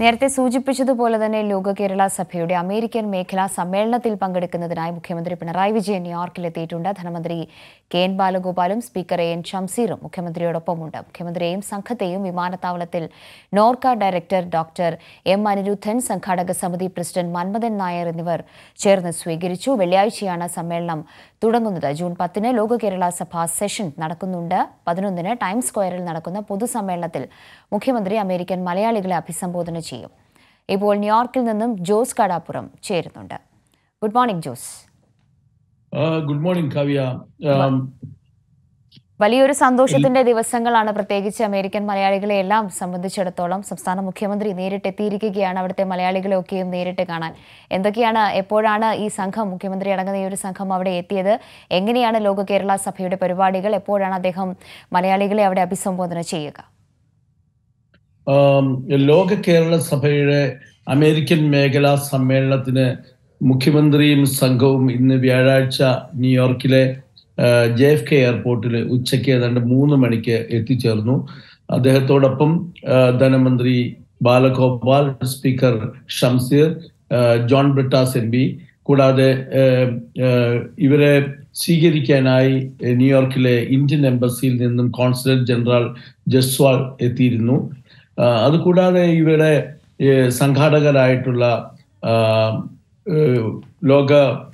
നേരത്തെ സൂചിപ്പിച്ചതുപോലെ തന്നെ ലോക കേരള സഭയുടെ അമേരിക്കൻ മേഖലാ സമ്മേളനത്തിൽ പങ്കെടുക്കുന്നതിനായി മുഖ്യമന്ത്രി പിണറായി വിജയൻ ന്യൂയോർക്കിലെത്തിയിട്ടുണ്ട്. ധനമന്ത്രി കെ.എൻ. ബാലഗോപാലും സ്പീക്കർ എൻ ഷംസീറും മുഖ്യമന്ത്രിയോടൊപ്പമുണ്ട്. മുഖ്യമന്ത്രിയെയും സംഘത്തെയും വിമാനത്താവളത്തിൽ NORKA director doctor M Aniruddhan, സംഘാടക സമിതി പ്രസിഡന്റ് മന്മഥൻ നായർ എന്നിവർ ചേർന്ന് സ്വീകരിച്ചു. വെള്ളിയാഴ്ചയാണ് സമ്മേളനം തുടങ്ങുന്നത്. ജൂൺ 10-ന് ലോക കേരള സഭ സെഷൻ നടക്കുന്നുണ്ട്. 11-ന് ടൈംസ് സ്ക്വയറിൽ നടക്കുന്ന പൊതുസമ്മേളനത്തിൽ മുഖ്യമന്ത്രി അമേരിക്കൻ മലയാളികളെ അഭിസംബോധന ചെയ്യും. ഇപ്പോൾ ന്യൂയോർക്കിൽ നിന്നും ജോസ് കടാപ്പുറം ചേരുന്നുണ്ട്. Good morning Jose. Good morning Kavya. വലിയൊരു സന്തോഷത്തിന്റെ ദിവസങ്ങളാണ്, പ്രത്യേകിച്ച് അമേരിക്കൻ മലയാളികളെ എല്ലാം സംബന്ധിച്ചിടത്തോളം. സംസ്ഥാന മുഖ്യമന്ത്രി നേരിട്ടെത്തിയിരിക്കുകയാണ് അവിടുത്തെ മലയാളികളെ ഒക്കെയും നേരിട്ട് കാണാൻ. എന്തൊക്കെയാണ്, എപ്പോഴാണ് ഈ സംഘം, മുഖ്യമന്ത്രി അടങ്ങുന്ന ഈ ഒരു സംഘം അവിടെ എത്തിയത്? എങ്ങനെയാണ് ലോക കേരള സഭയുടെ പരിപാടികൾ? എപ്പോഴാണ് അദ്ദേഹം മലയാളികളെ അവിടെ അഭിസംബോധന ചെയ്യുക? ലോക കേരള സഭയുടെ അമേരിക്കൻ മേഖലാ സമ്മേളനത്തിന് മുഖ്യമന്ത്രിയും സംഘവും ഇന്ന് വ്യാഴാഴ്ച ന്യൂയോർക്കിലെ JFK എയർപോർട്ടിൽ ഉച്ചയ്ക്ക് ഏതാണ്ട് 3 മണിക്ക് എത്തിച്ചേർന്നു. അദ്ദേഹത്തോടൊപ്പം ധനമന്ത്രി Balagopal, speaker Shamseer, John Brittas MP, കൂടാതെ ഇവരെ സ്വീകരിക്കാനായി ന്യൂയോർക്കിലെ ഇന്ത്യൻ എംബസിയിൽ നിന്നും കോൺസുലേറ്റ് ജനറൽ ജസ്വാൾ എത്തിയിരുന്നു. അതുകൂടാതെ ഇവിടെ സംഘാടകരായിട്ടുള്ള ലോക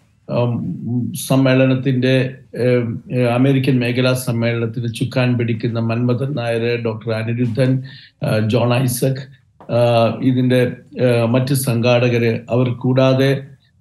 സമ്മേളനത്തിന്റെ അമേരിക്കൻ മേഖലാ സമ്മേളനത്തിന് ചുക്കാൻ പിടിക്കുന്ന Manmadhan Nair, doctor Aniruddhan, John Isaac, ഇതിന്റെ മറ്റ് സംഘാടകര്, അവർ കൂടാതെ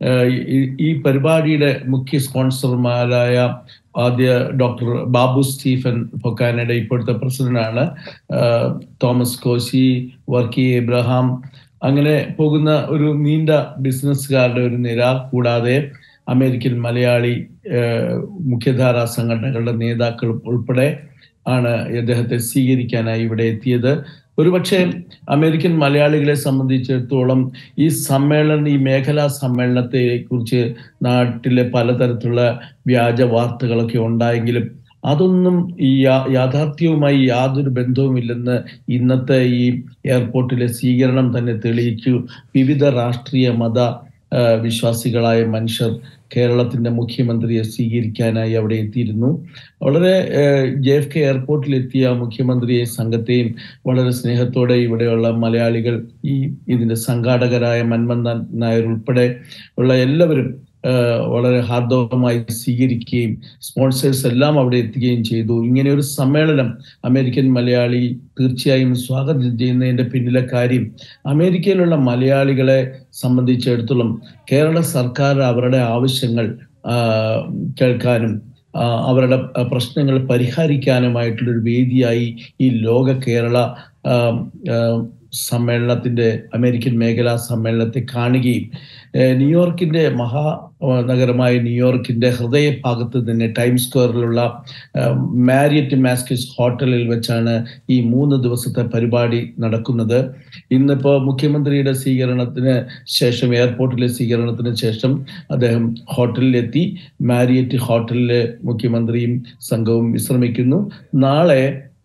ഈ പരിപാടിയുടെ മുഖ്യ സ്പോൺസർമാരായ ആദ്യ ഡോക്ടർ ബാബു സ്റ്റീഫൻ പൊക്കാനയുടെ ഇപ്പോഴത്തെ പ്രസിഡന്റാണ്, തോമസ് കോശി, വർക്കി എബ്രഹാം, അങ്ങനെ പോകുന്ന ഒരു നീണ്ട ബിസിനസ്സുകാരുടെ ഒരു നിര, കൂടാതെ അമേരിക്കൻ മലയാളി മുഖ്യധാരാ സംഘടനകളുടെ നേതാക്കൾ ഉൾപ്പെടെ ആണ് അദ്ദേഹത്തെ സ്വീകരിക്കാനായി ഇവിടെ എത്തിയത്. ഒരുപക്ഷെ അമേരിക്കൻ മലയാളികളെ സംബന്ധിച്ചിടത്തോളം ഈ സമ്മേളനം, ഈ മേഖലാ സമ്മേളനത്തെ കുറിച്ച് നാട്ടിലെ പലതരത്തിലുള്ള വ്യാജ വാർത്തകളൊക്കെ ഉണ്ടായെങ്കിലും അതൊന്നും ഈ യാഥാർത്ഥ്യവുമായി യാതൊരു ബന്ധവുമില്ലെന്ന് ഇന്നത്തെ ഈ എയർപോർട്ടിലെ സ്വീകരണം തന്നെ തെളിയിച്ചു. വിവിധ രാഷ്ട്രീയ മത വിശ്വാസികളായ മനുഷ്യർ കേരളത്തിന്റെ മുഖ്യമന്ത്രിയെ സ്വീകരിക്കാനായി അവിടെ എത്തിയിരുന്നു. വളരെ JFK എയർപോർട്ടിൽ എത്തിയ മുഖ്യമന്ത്രിയെയും സംഘത്തെയും വളരെ സ്നേഹത്തോടെ ഇവിടെയുള്ള മലയാളികൾ, ഇതിന്റെ സംഘാടകരായ മന്മഥൻ നായർ ഉൾപ്പെടെ ഉള്ള എല്ലാവരും വളരെ ഹാർദവമായി സ്വീകരിക്കുകയും സ്പോൺസേഴ്സ് എല്ലാം അവിടെ എത്തുകയും ചെയ്തു. ഇങ്ങനെ ഒരു സമ്മേളനം അമേരിക്കൻ മലയാളി തീർച്ചയായും സ്വാഗതം ചെയ്യുന്നതിന്റെ പിന്നിലെ കാര്യം, അമേരിക്കയിലുള്ള മലയാളികളെ സംബന്ധിച്ചിടത്തോളം കേരള സർക്കാർ അവരുടെ ആവശ്യങ്ങൾ കേൾക്കാനും അവരുടെ പ്രശ്നങ്ങൾ പരിഹരിക്കാനുമായിട്ടുള്ളൊരു വേദിയായി ഈ ലോക കേരള സമ്മേളനത്തിന്റെ അമേരിക്കൻ മേഖലാ സമ്മേളനത്തെ കാണുകയും ന്യൂയോർക്കിന്റെ മഹാനഗരമായ ന്യൂയോർക്കിന്റെ ഹൃദയഭാഗത്ത് തന്നെ ടൈംസ് സ്ക്വയറിലുള്ള മാരിയറ്റ് മാസ്കിസ് ഹോട്ടലിൽ വെച്ചാണ് ഈ 3 ദിവസത്തെ പരിപാടി നടക്കുന്നത്. ഇന്നിപ്പോ മുഖ്യമന്ത്രിയുടെ സ്വീകരണത്തിന് ശേഷം, എയർപോർട്ടിലെ സ്വീകരണത്തിന് ശേഷം അദ്ദേഹം ഹോട്ടലിലെത്തി. മാരിയറ്റ് ഹോട്ടലില് മുഖ്യമന്ത്രിയും സംഘവും വിശ്രമിക്കുന്നു. നാളെ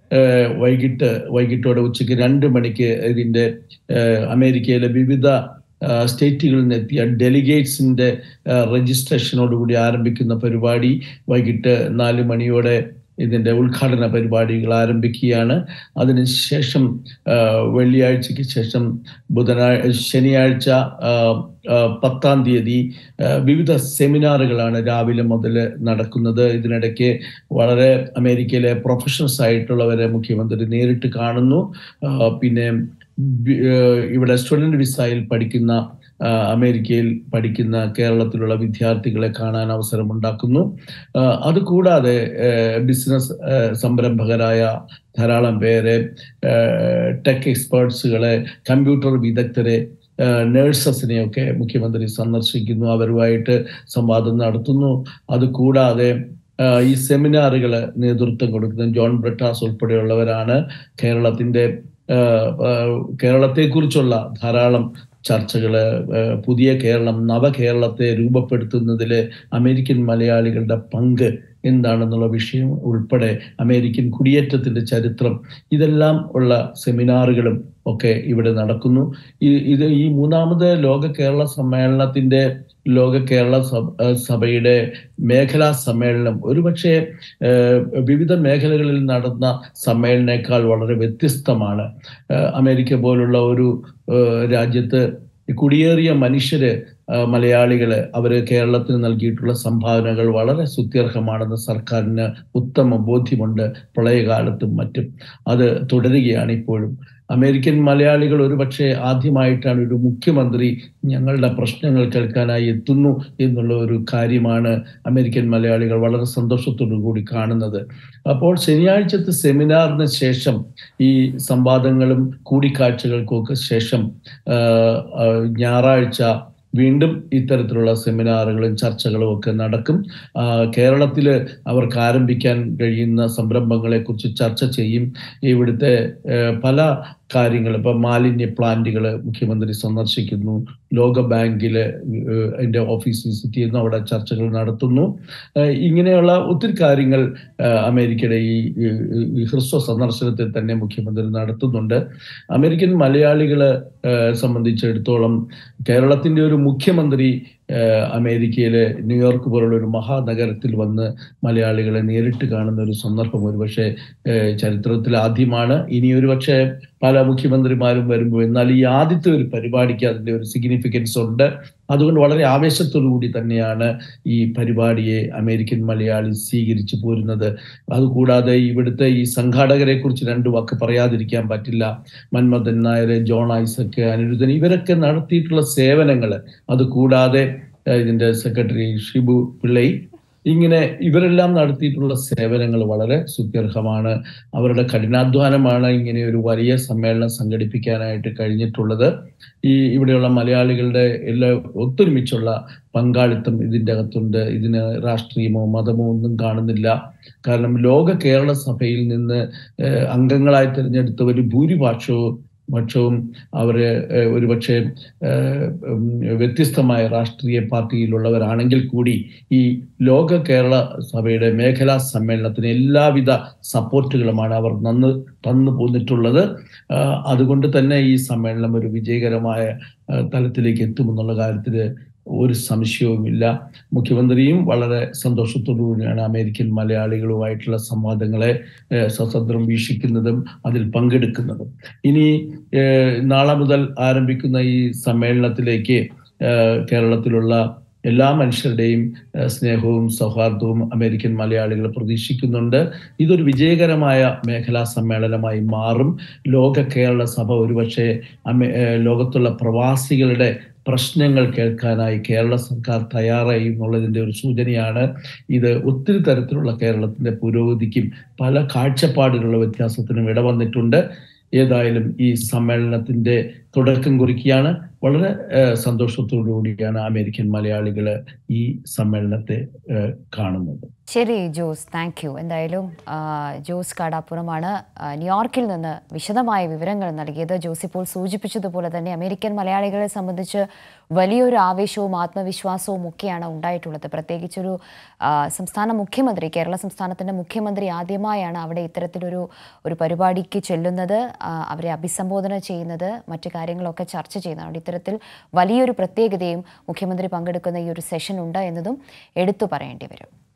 വൈകിട്ടോടെ ഉച്ചയ്ക്ക് 2 മണിക്ക് ഇതിന്റെ അമേരിക്കയിലെ വിവിധ സ്റ്റേറ്റുകളിൽ നിന്ന് എത്തിയ ഡെലിഗേറ്റ്സിന്റെ രജിസ്ട്രേഷനോടുകൂടി ആരംഭിക്കുന്ന പരിപാടി വൈകിട്ട് 4 മണിയോടെ ഇതിന്റെ ഉദ്ഘാടന പരിപാടികൾ ആരംഭിക്കുകയാണ്. അതിനുശേഷം വെള്ളിയാഴ്ചയ്ക്ക് ശേഷം ശനിയാഴ്ച 10-ാം തീയതി വിവിധ സെമിനാറുകളാണ് രാവിലെ മുതൽ നടക്കുന്നത്. ഇതിനിടയ്ക്ക് വളരെ അമേരിക്കയിലെ പ്രൊഫഷണൽസ് ആയിട്ടുള്ളവരെ മുഖ്യമന്ത്രി നേരിട്ട് കാണുന്നു. പിന്നെ ഇവിടെ സ്റ്റുഡന്റ് വിസയിൽ പഠിക്കുന്ന, അമേരിക്കയിൽ പഠിക്കുന്ന കേരളത്തിലുള്ള വിദ്യാർത്ഥികളെ കാണാൻ അവസരമുണ്ടാക്കുന്നു. അതുകൂടാതെ ബിസിനസ് സംരംഭകരായ ധാരാളം പേരെ, ടെക് എക്സ്പേർട്സുകളെ, കമ്പ്യൂട്ടർ വിദഗ്ധരെ, നേഴ്സസിനെയൊക്കെ മുഖ്യമന്ത്രി സന്ദർശിക്കുന്നു, അവരുമായിട്ട് സംവാദം നടത്തുന്നു. അതുകൂടാതെ ഈ സെമിനാറുകൾ നേതൃത്വം കൊടുക്കുന്ന ജോൺ ബ്രിട്ടാസ് ഉൾപ്പെടെയുള്ളവരാണ് കേരളത്തെക്കുറിച്ചുള്ള ധാരാളം ചർച്ചകള്, പുതിയ കേരളം, നവകേരളത്തെ രൂപപ്പെടുത്തുന്നതിൽ അമേരിക്കൻ മലയാളികളുടെ പങ്ക് എന്താണെന്നുള്ള വിഷയം ഉൾപ്പെടെ, അമേരിക്കൻ കുടിയേറ്റത്തിന്റെ ചരിത്രം, ഇതെല്ലാം ഉള്ള സെമിനാറുകളും ഒക്കെ ഇവിടെ നടക്കുന്നു. ഈ മൂന്നാമത് ലോക കേരള സമ്മേളനത്തിൻ്റെ ലോക കേരള സഭയുടെ മേഖലാ സമ്മേളനം ഒരുപക്ഷെ വിവിധ മേഖലകളിൽ നടന്ന സമ്മേളനേക്കാൾ വളരെ വ്യത്യസ്തമാണ്. അമേരിക്ക പോലുള്ള ഒരു രാജ്യത്ത് കുടിയേറിയ മനുഷ്യര് മലയാളികള് അവര് കേരളത്തിന് നൽകിയിട്ടുള്ള സംഭാവനകൾ വളരെ സ്തുത്യർഹമാണെന്ന് സർക്കാരിന് ഉത്തമ ബോധ്യമുണ്ട്. പ്രളയകാലത്തും മറ്റും അത് തുടരുകയാണ് ഇപ്പോഴും. അമേരിക്കൻ മലയാളികൾ ഒരുപക്ഷെ ആദ്യമായിട്ടാണ് ഒരു മുഖ്യമന്ത്രി ഞങ്ങളുടെ പ്രശ്നങ്ങൾ കേൾക്കാനായി എത്തുന്നു എന്നുള്ള ഒരു കാര്യമാണ് അമേരിക്കൻ മലയാളികൾ വളരെ സന്തോഷത്തോടു കൂടി കാണുന്നത്. അപ്പോൾ ശനിയാഴ്ചത്തെ സെമിനാറിന് ശേഷം ഈ സംവാദങ്ങളും കൂടിക്കാഴ്ചകൾക്കൊക്കെ ശേഷം ഞായറാഴ്ച വീണ്ടും ഇത്തരത്തിലുള്ള സെമിനാറുകളും ചർച്ചകളും ഒക്കെ നടക്കും. കേരളത്തിൽ അവർക്ക് ആരംഭിക്കാൻ കഴിയുന്ന സംരംഭങ്ങളെക്കുറിച്ച് ചർച്ച ചെയ്യും. ഇവിടുത്തെ പല കാര്യങ്ങൾ, ഇപ്പം മാലിന്യ പ്ലാന്റുകൾ മുഖ്യമന്ത്രി സന്ദർശിക്കുന്നു, ലോക ബാങ്കില് അതിൻ്റെ ഓഫീസ് വിസിറ്റ് ചെയ്യുന്നു, അവിടെ ചർച്ചകൾ നടത്തുന്നു. ഇങ്ങനെയുള്ള ഒത്തിരി കാര്യങ്ങൾ അമേരിക്കയുടെ ഈ ഹ്രസ്വ സന്ദർശനത്തിൽ തന്നെ മുഖ്യമന്ത്രി നടത്തുന്നുണ്ട്. അമേരിക്കൻ മലയാളികളെ സംബന്ധിച്ചിടത്തോളം കേരളത്തിൻ്റെ ഒരു മുഖ്യമന്ത്രി അമേരിക്കയിലെ ന്യൂയോർക്ക് പോലുള്ള ഒരു മഹാനഗരത്തിൽ വന്ന് മലയാളികളെ നേരിട്ട് കാണുന്ന ഒരു സന്ദർഭം ഒരുപക്ഷെ ചരിത്രത്തിൽ ആദ്യമാണ്. ഇനി ഒരുപക്ഷെ പല മുഖ്യമന്ത്രിമാരും വരുമ്പോൾ, എന്നാൽ ഈ ആദ്യത്തെ ഒരു പരിപാടിക്ക് അതിൻ്റെ ഒരു സിഗ്നിഫിക്കൻസ് ഉണ്ട്. അതുകൊണ്ട് വളരെ ആവേശത്തോടു കൂടി തന്നെയാണ് ഈ പരിപാടിയെ അമേരിക്കൻ മലയാളി സ്വീകരിച്ചു പോരുന്നത്. അതുകൂടാതെ ഇവിടുത്തെ ഈ സംഘാടകരെ കുറിച്ച് രണ്ടു വാക്ക് പറയാതിരിക്കാൻ പറ്റില്ല. മന്മഥൻ നായർ, ജോൺ ഐസക്, അനിരുദ്ധൻ, ഇവരൊക്കെ നടത്തിയിട്ടുള്ള സേവനങ്ങൾ, അതുകൂടാതെ ഇതിൻ്റെ സെക്രട്ടറി ഷിബു പിള്ളൈ, ഇങ്ങനെ ഇവരെല്ലാം നടത്തിയിട്ടുള്ള സേവനങ്ങൾ വളരെ സ്തുത്യർഹമാണ്. അവരുടെ കഠിനാധ്വാനമാണ് ഇങ്ങനെ ഒരു വലിയ സമ്മേളനം സംഘടിപ്പിക്കാനായിട്ട് കഴിഞ്ഞിട്ടുള്ളത്. ഇവിടെയുള്ള മലയാളികളുടെ എല്ലാ ഒത്തൊരുമിച്ചുള്ള പങ്കാളിത്തം ഇതിൻ്റെ അകത്തുണ്ട്. ഇതിന് രാഷ്ട്രീയമോ മതമോ ഒന്നും കാണുന്നില്ല. കാരണം ലോക കേരള സഭയിൽ നിന്ന് അംഗങ്ങളായി തിരഞ്ഞെടുത്തവർ ഭൂരിപക്ഷവും അവര് ഒരുപക്ഷെ വ്യത്യസ്തമായ രാഷ്ട്രീയ പാർട്ടിയിലുള്ളവരാണെങ്കിൽ കൂടി ഈ ലോക കേരള സഭയുടെ മേഖലാ സമ്മേളനത്തിന് എല്ലാവിധ സപ്പോർട്ടുകളുമാണ് അവർ തന്നു പോന്നിട്ടുള്ളത്. അതുകൊണ്ട് തന്നെ ഈ സമ്മേളനം ഒരു വിജയകരമായ തലത്തിലേക്ക് എത്തുമെന്നുള്ള കാര്യത്തിൽ ഒരു സംശയവുമില്ല. മുഖ്യമന്ത്രിയും വളരെ സന്തോഷത്തോടു കൂടിയാണ് അമേരിക്കൻ മലയാളികളുമായിട്ടുള്ള സംവാദങ്ങളെ സസദ്രം വീക്ഷിക്കുന്നതും അതിൽ പങ്കെടുക്കുന്നതും. ഇനി നാളെ മുതൽ ആരംഭിക്കുന്ന ഈ സമ്മേളനത്തിലേക്ക് കേരളത്തിലുള്ള എല്ലാ മനുഷ്യരുടെയും സ്നേഹവും സൗഹാർദ്ദവും അമേരിക്കൻ മലയാളികൾ പ്രതീക്ഷിക്കുന്നുണ്ട്. ഇതൊരു വിജയകരമായ മേഖലാ സമ്മേളനമായി മാറും. ലോക കേരള സഭ ഒരുപക്ഷെ ലോകത്തുള്ള പ്രവാസികളുടെ പ്രശ്നങ്ങൾ കേൾക്കാനായി കേരള സർക്കാർ തയ്യാറായി എന്നുള്ളതിൻ്റെ ഒരു സൂചനയാണ് ഇത്. ഒത്തിരി തരത്തിലുള്ള കേരളത്തിൻ്റെ പുരോഗതിക്കും പല കാഴ്ചപ്പാടിലുള്ള വ്യത്യാസത്തിനും ഇടവന്നിട്ടുണ്ട്. ഏതായാലും ഈ സമ്മേളനത്തിൻ്റെ തുടക്കം കുറിക്കുകയാണ്. വളരെ സന്തോഷത്തോടു കൂടിയാണ് അമേരിക്കൻ മലയാളികൾ ഈ സമ്മേളനത്തെ കാണുന്നത്. ശരി ജോസ്, താങ്ക് യു. എന്തായാലും ജോസ് കാടാപ്പുറമാണ് ന്യൂയോർക്കിൽ നിന്ന് വിശദമായ വിവരങ്ങൾ നൽകിയത്. ജോസ് ഇപ്പോൾ സൂചിപ്പിച്ചതുപോലെ തന്നെ അമേരിക്കൻ മലയാളികളെ സംബന്ധിച്ച് വലിയൊരു ആവേശവും ആത്മവിശ്വാസവും ഒക്കെയാണ് ഉണ്ടായിട്ടുള്ളത്. പ്രത്യേകിച്ചൊരു സംസ്ഥാന മുഖ്യമന്ത്രി, കേരള സംസ്ഥാനത്തിൻ്റെ മുഖ്യമന്ത്രി ആദ്യമായാണ് അവിടെ ഇത്തരത്തിലൊരു പരിപാടിക്ക് ചെല്ലുന്നത്, അവരെ അഭിസംബോധന ചെയ്യുന്നത്, മറ്റു കാര്യങ്ങളൊക്കെ ചർച്ച ചെയ്യുന്നതാണ്. ഇത്തരത്തിൽ വലിയൊരു പ്രത്യേകതയും മുഖ്യമന്ത്രി പങ്കെടുക്കുന്ന ഈ ഒരു സെഷൻ ഉണ്ട് എന്നതും എടുത്തു പറയേണ്ടി വരും.